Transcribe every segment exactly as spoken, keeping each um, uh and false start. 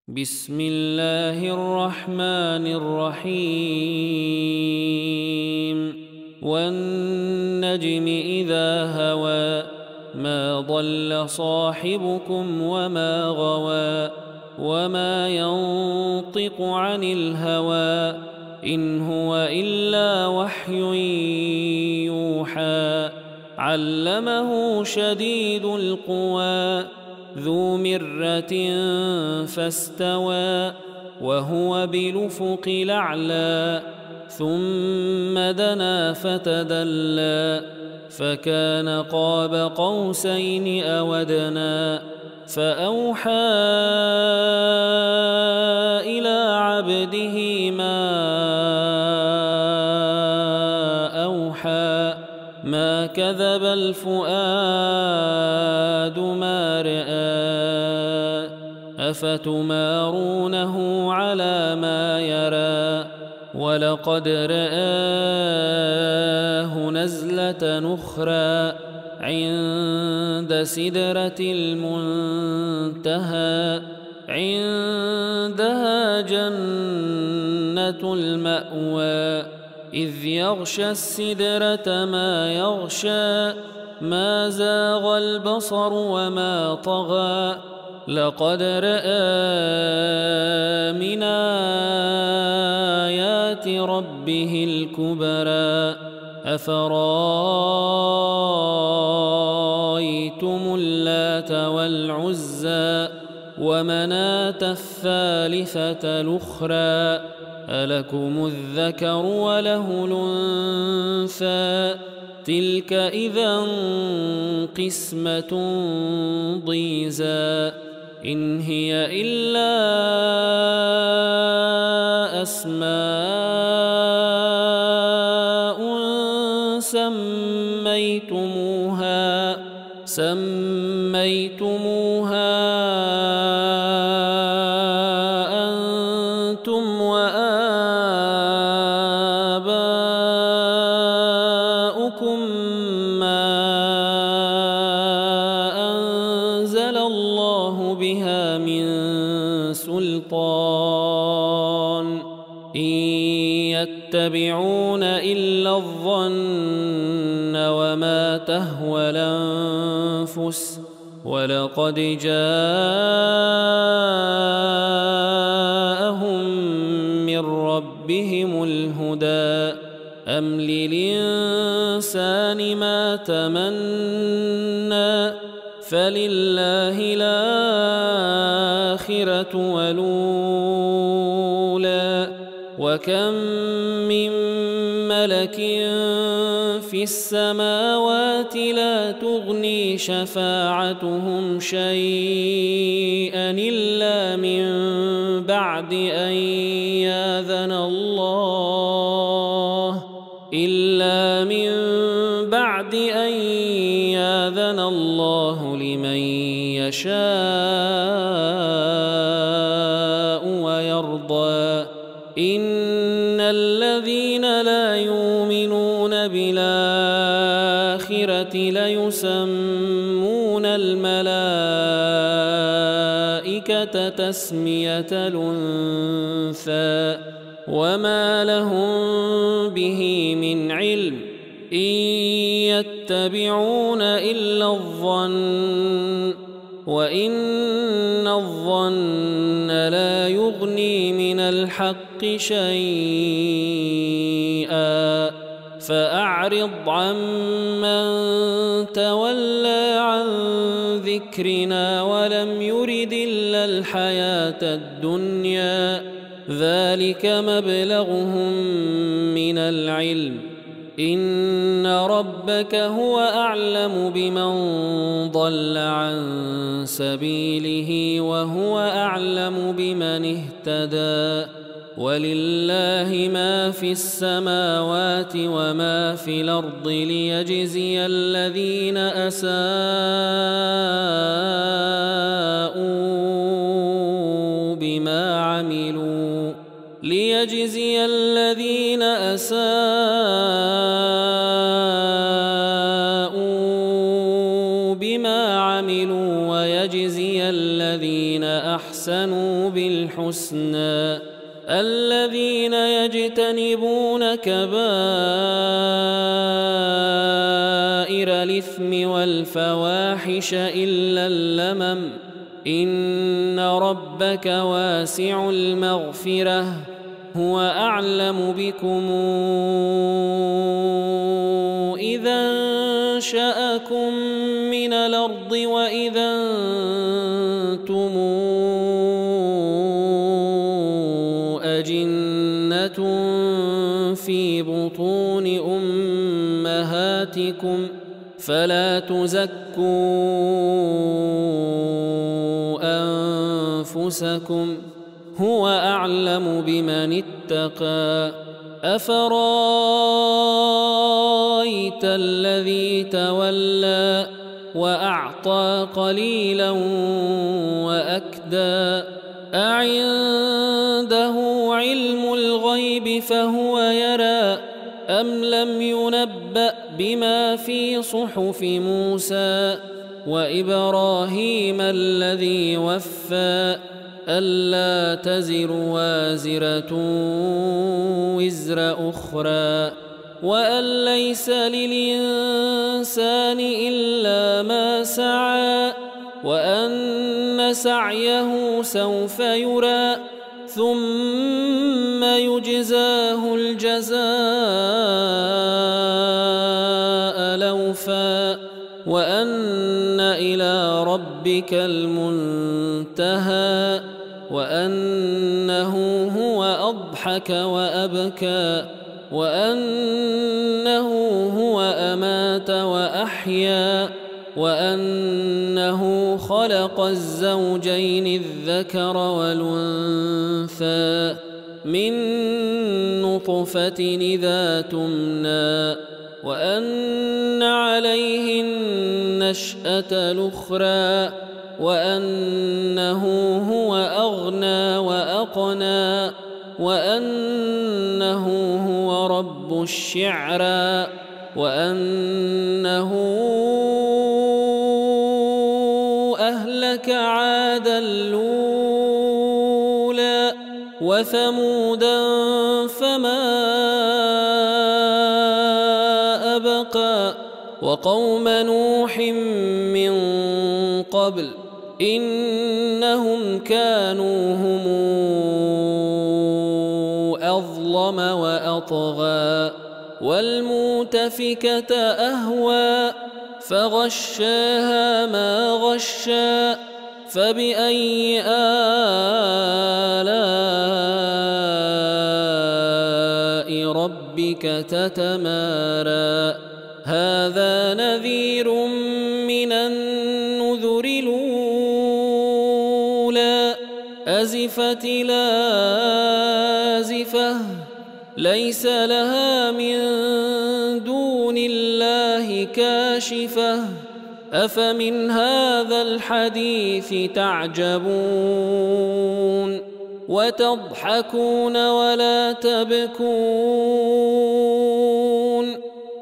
بسم الله الرحمن الرحيم والنجم إذا هوى ما ضل صاحبكم وما غوى وما ينطق عن الهوى إن هو إلا وحي يوحى علمه شديد القوى ذو مرة فاستوى وهو بالأفق الأعلى ثم دنا فتدلى فكان قاب قوسين أو أدنى فأوحى إلى عبده ما أوحى ما كذب الفؤاد ما رأى أفتمارونه على ما يرى ولقد رآه نزلة نخرى عند سدرة المنتهى عندها جنة المأوى إذ يغشى السدرة ما يغشى ما زاغ البصر وما طغى لقد رأى من آيات ربه الكبرى أفرأيتم اللات والعزى ومناة الثالثة الأخرى ألكم الذكر وله الأنثى تلك إذا قسمة ضيزى إن هي إلا أسماء سميتموها سميتموها أنتم وآباؤكم ما أنزل الله بها من سلطان إن يتبعون إلا الظن وما تهوى الأنفس ولقد جاءهم من ربهم الهدى أم للإنسان ما تمنى فلله الآخرة والأولى وكم من ملك في السماوات لا تغني شفاعتهم شيئا إلا من بعد أن يأذن الله إلا من بعد أن يأذن الله لمن يشاء ويرضى إن الذين لا يؤمنون بالآخرة ليسمون الملائكة تسمية الأنثى وما لهم به من علم إن يتبعون إلا الظن وإن الظن لا يغني من الحق شيئا فأعرض عمن تولى عن ذكرنا ولم يرد إلا الحياة الدنيا ذلك مبلغهم من العلم إن ربك هو أعلم بمن ضل عن سبيله وهو أعلم بمن اهتدى ولله ما في السماوات وما في الأرض ليجزي الذين أساءوا بما عملوا ليجزي الذين أساءوا بما عملوا ويجزي الذين أحسنوا أحسنوا بالحسنى الذين يجتنبون كبائر الإثم والفواحش إلا اللمم إن ربك واسع المغفرة هو أعلم بكم إذا أنشأكم من الأرض وإذا أنتم أجنة في بطون أمهاتكم فلا تزكوا أنفسكم هو أعلم بمن اتقى أفرايت الذي تولى وأعطى قليلا وأكدى أعنده علم الغيب فهو يرى أم لم ينبأ بما في صحف موسى وإبراهيم الذي وفى ألا تزر وازرة وزر أخرى وأن ليس للإنسان إلا ما سعى وأن سعيه سوف يرى ثم يجزاه الجزاء الأوفى وأن إلى ربك المنتهى وأنه هو أضحك وأبكى وأنه هو أمات وأحيا وأنه خلق الزوجين الذكر والأنثى من نطفة إذا تمنى وأن عليه النشأة الأخرى وأنه هو أغنى وأقنى وأنه هو رب الشعرى وأنه أهلك عادا الأولى وثمودا فما أبقى وقوم نوح من قبل إنهم كانوا هم أظلم وأطغى والمؤتفكة أهوى فغشاها ما غشى فبأي آلاء ربك تتمارى هذا نذير من النذر الأولى أزفت لازفة ليس لها من دون الله كاشفة أفمن هذا الحديث تعجبون وتضحكون ولا تبكون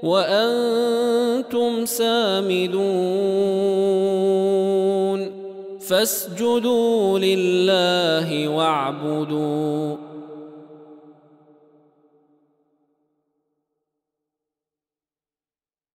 وأنتم سامدون فاسجدوا لله واعبدوا